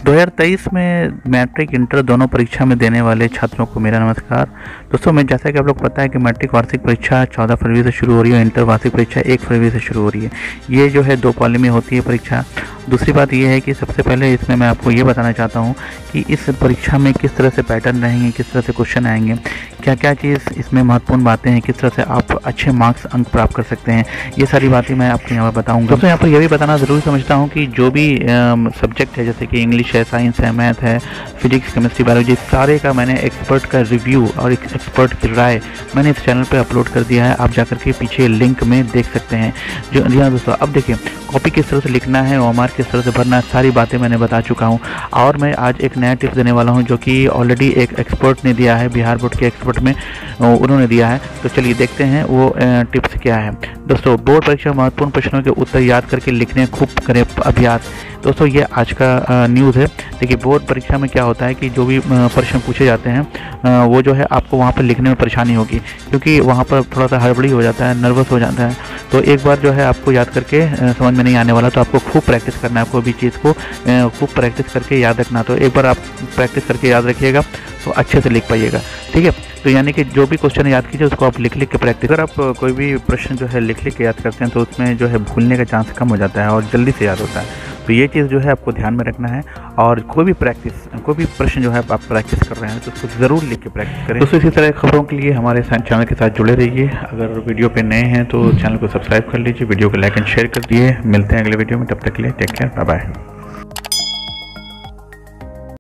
2023 में matric inter दोनों परीक्षा में देने वाले छात्रों को मेरा नमस्कार। दोस्तों, मैं जैसा कि आप लोग पता है कि मैट्रिक वार्षिक परीक्षा 14 फरवरी से शुरू हो रही है, इंटर वार्षिक परीक्षा 1 फरवरी से शुरू हो रही है। ये जो है 2 पाली में होती है परीक्षा। दूसरी बात ये है कि सबसे पहले इसमें मैं आपको ये बताना चाहता हूँ कि इस परीक्षा में किस तरह से पैटर्न रहेंगे, किस तरह से क्वेश्चन आएंगे, क्या क्या चीज़ इसमें महत्वपूर्ण बातें हैं, किस तरह से आप अच्छे मार्क्स अंक प्राप्त कर सकते हैं, ये सारी बातें मैं आपको यहाँ पर बताऊँगा। दोस्तों, यहाँ पर यह भी बताना ज़रूरी समझता हूँ कि जो भी सब्जेक्ट है, जैसे कि इंग्लिश है, साइंस है, मैथ है, फिजिक्स, केमिस्ट्री, बायोलॉजी, सारे का मैंने एक्सपर्ट का रिव्यू और एक एक्सपर्ट की राय मैंने इस चैनल पे अपलोड कर दिया है। आप जाकर के पीछे लिंक में देख सकते हैं। जी हाँ दोस्तों, अब देखिए कॉपी किस तरह से लिखना है, ओएमआर किस तरह से भरना है, सारी बातें मैंने बता चुका हूँ। और मैं आज एक नया टिप्स देने वाला हूँ जो कि ऑलरेडी एक एक्सपर्ट ने दिया है, बिहार बोर्ड के एक्सपर्ट में उन्होंने दिया है। तो चलिए देखते हैं वो टिप्स क्या है। दोस्तों, बोर्ड परीक्षा महत्वपूर्ण प्रश्नों के उत्तर याद करके लिखने खूब करें अभ्यास। दोस्तों, ये आज का न्यूज़ है। देखिए, बोर्ड परीक्षा में क्या होता है कि जो भी प्रश्न पूछे जाते हैं वो जो है आपको वहाँ पर लिखने में परेशानी होगी, क्योंकि वहाँ पर थोड़ा सा हड़बड़ी हो जाता है, नर्वस हो जाता है। तो एक बार जो है आपको याद करके समझ में नहीं आने वाला, तो आपको खूब प्रैक्टिस करना है। कोई भी चीज़ को खूब प्रैक्टिस करके याद रखना। तो एक बार आप प्रैक्टिस करके याद रखिएगा तो अच्छे से लिख पाइएगा, ठीक है। तो यानी कि जो भी क्वेश्चन याद कीजिए उसको आप लिख के प्रैक्टिस। अगर आप कोई भी प्रश्न जो है लिख के याद करते हैं तो उसमें जो है भूलने का चांस कम हो जाता है और जल्दी से याद होता है। तो ये चीज़ जो है आपको ध्यान में रखना है। और कोई भी प्रश्न जो है आप प्रैक्टिस कर रहे हैं तो उसको ज़रूर लिख के प्रैक्टिस करें। दोस्तों, इसी तरह खबरों के लिए हमारे चैनल के साथ जुड़े रहिए। अगर वीडियो पे नए हैं तो चैनल को सब्सक्राइब कर लीजिए, वीडियो को लाइक एंड शेयर कर दिए। मिलते हैं अगले वीडियो में, तब तक के लिए टेक केयर, बाय बाय।